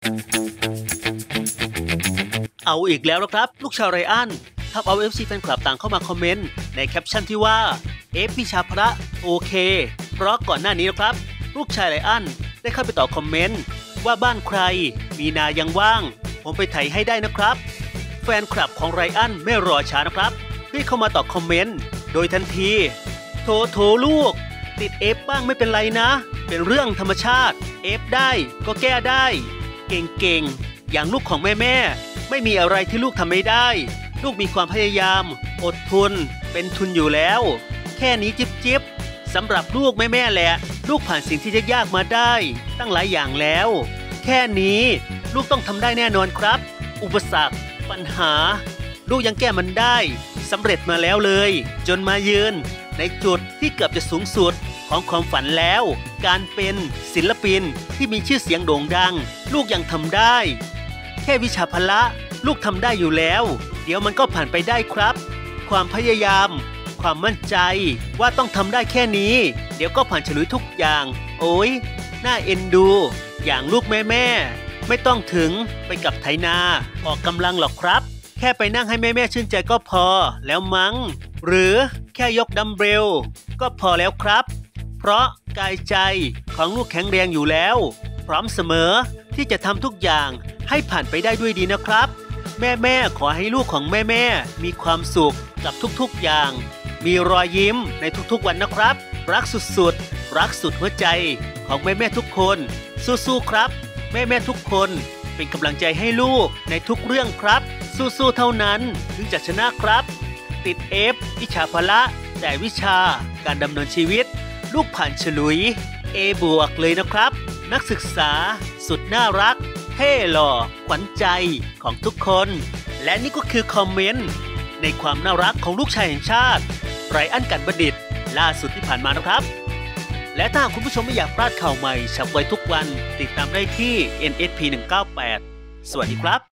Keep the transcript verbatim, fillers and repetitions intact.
เอาอีกแล้วนะครับลูกชาวไรอันทำเอา เอฟ ซี แฟนคลับต่างเข้ามาคอมเมนต์ในแคปชั่นที่ว่าเอฟพิชาพระโอเคเพราะก่อนหน้านี้นะครับลูกชายไรอันได้เข้าไปตอบคอมเมนต์ว่าบ้านใครมีนายังว่างผมไปไถให้ได้นะครับแฟนคลับของไรอันไม่รอช้านะครับรีบเข้ามาตอบคอมเมนต์โดยทันทีโถโถลูกติดเอฟบ้างไม่เป็นไรนะเป็นเรื่องธรรมชาติเอฟได้ก็แก้ได้เก่งๆอย่างลูกของแม่แม่ไม่มีอะไรที่ลูกทำไม่ได้ลูกมีความพยายามอดทนเป็นทุนอยู่แล้วแค่นี้จิ๊บจิ๊บสำหรับลูกแม่แม่แหละลูกผ่านสิ่งที่ยากๆมาได้ตั้งหลายอย่างแล้วแค่นี้ลูกต้องทำได้แน่นอนครับอุปสรรคปัญหาลูกยังแก้มันได้สำเร็จมาแล้วเลยจนมายืนในจุดที่เกือบจะสูงสุดของความฝันแล้วการเป็นศิลปินที่มีชื่อเสียงโด่งดังลูกยังทำได้แค่วิชาพละลูกทำได้อยู่แล้วเดี๋ยวมันก็ผ่านไปได้ครับความพยายามความมั่นใจว่าต้องทำได้แค่นี้เดี๋ยวก็ผ่านฉลุยทุกอย่างโอ้ยน่าเอ็นดูอย่างลูกแม่แม่ไม่ต้องถึงไปกับไถนาออกกำลังหรอกครับแค่ไปนั่งให้แม่แม่ชื่นใจก็พอแล้วมั้งหรือแค่ยกดัมเบลก็พอแล้วครับเพราะกายใจของลูกแข็งแรงอยู่แล้วพร้อมเสมอที่จะทำทุกอย่างให้ผ่านไปได้ด้วยดีนะครับแม่แม่ขอให้ลูกของแม่แม่มีความสุขกับทุกๆอย่างมีรอยยิ้มในทุกๆวันนะครับรักสุดๆรักสุดหัวใจของแม่แม่ทุกคนสู้ๆครับแม่แม่ทุกคนเป็นกำลังใจให้ลูกในทุกเรื่องครับสู้ๆเท่านั้นถึงจะชนะครับติด F วิชาพละแต่วิชาการดำเนินชีวิตลูกผ่านฉลุย A บวกเลยนะครับนักศึกษาสุดน่ารักเท่หล่อขวัญใจของทุกคนและนี่ก็คือคอมเมนต์ในความน่ารักของลูกชายแห่งชาติไรอันกันบัณฑิตล่าสุดที่ผ่านมานะครับและถ้าคุณผู้ชมไม่อยากพลาดข่าวใหม่ฉับไวทุกวันติดตามได้ที่ เอ็น เอส พี หนึ่งเก้าแปดสวัสดีครับ